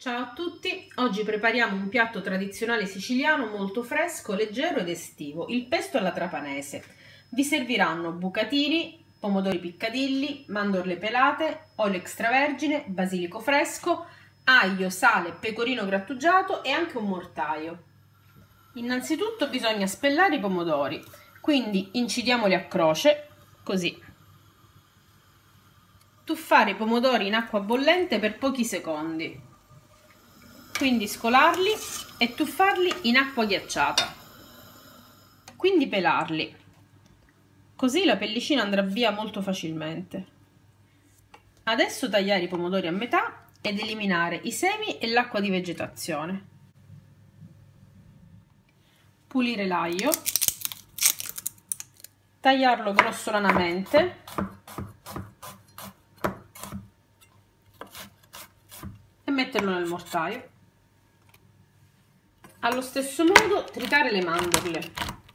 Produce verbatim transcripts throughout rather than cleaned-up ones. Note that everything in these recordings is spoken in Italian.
Ciao a tutti, oggi prepariamo un piatto tradizionale siciliano molto fresco, leggero ed estivo, il pesto alla trapanese. Vi serviranno bucatini, pomodori piccadilli, mandorle pelate, olio extravergine, basilico fresco, aglio, sale, pecorino grattugiato e anche un mortaio. Innanzitutto bisogna spellare i pomodori, quindi incidiamoli a croce, così. Tuffare i pomodori in acqua bollente per pochi secondi. Quindi scolarli e tuffarli in acqua ghiacciata, quindi pelarli, così la pellicina andrà via molto facilmente. Adesso tagliare i pomodori a metà ed eliminare i semi e l'acqua di vegetazione. Pulire l'aglio, tagliarlo grossolanamente e metterlo nel mortaio. Allo stesso modo tritare le mandorle,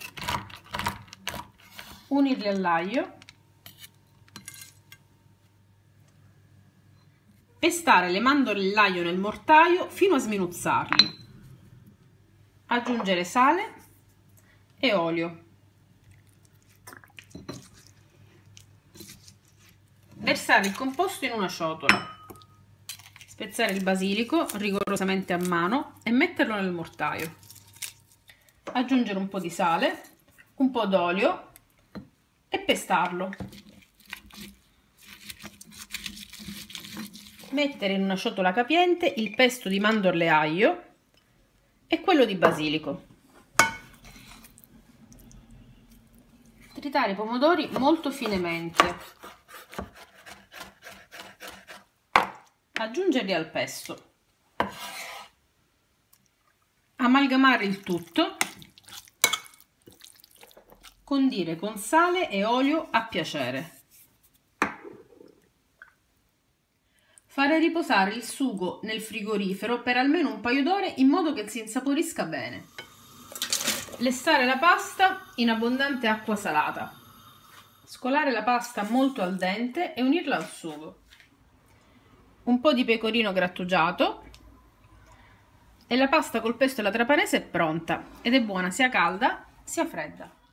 unirle all'aglio, pestare le mandorle e l'aglio nel mortaio fino a sminuzzarli, aggiungere sale e olio, versare il composto in una ciotola, spezzare il basilico rigorosamente a mano e metterlo nel mortaio. Aggiungere un po' di sale, un po' d'olio e pestarlo. Mettere in una ciotola capiente il pesto di mandorle e aglio e quello di basilico. Tritare i pomodori molto finemente. Aggiungerli al pesto, amalgamare il tutto, condire con sale e olio a piacere, fare riposare il sugo nel frigorifero per almeno un paio d'ore in modo che si insaporisca bene, lessare la pasta in abbondante acqua salata, scolare la pasta molto al dente e unirla al sugo. Un po' di pecorino grattugiato e la pasta col pesto alla trapanese è pronta ed è buona sia calda sia fredda.